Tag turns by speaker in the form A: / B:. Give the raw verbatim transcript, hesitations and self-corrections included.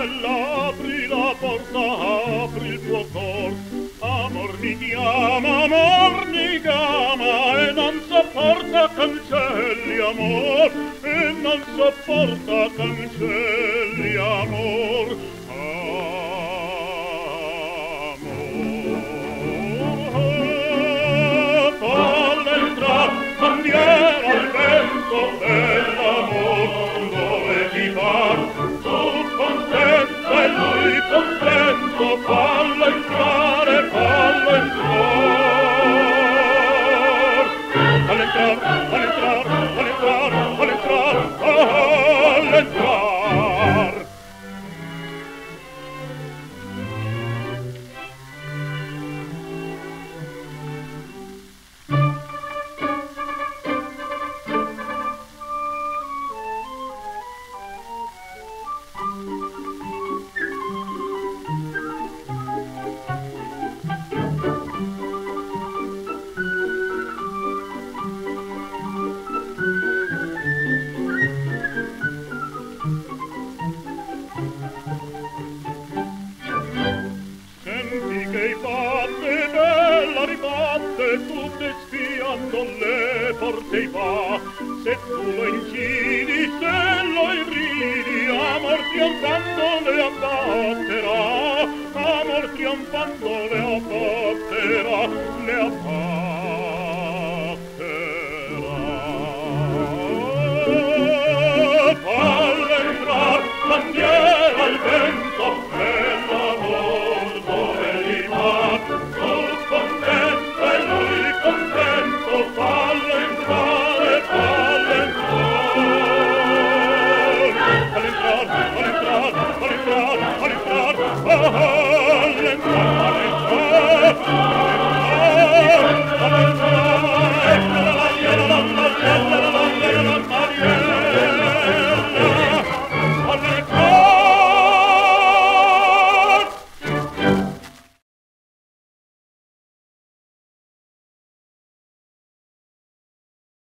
A: bella, apri la porta, apri il tuo cor. Amor mi chiama, amor mi chiama, e non sopporta cancelli, amor, e non sopporta cancelli, amor. Amor, falla entrar, bandiera al vento dell'amor, dove ti par, tu contenta e lui contento, falla entrare, falla entrar. Falla entrar, falla entrar, falla entrar, falla entrar, falla entrar. Le porte va, se tu lo incidi, se lo irridi, amor trionfando le abbatterà, amor trionfando le abbatterà, le abbatterà.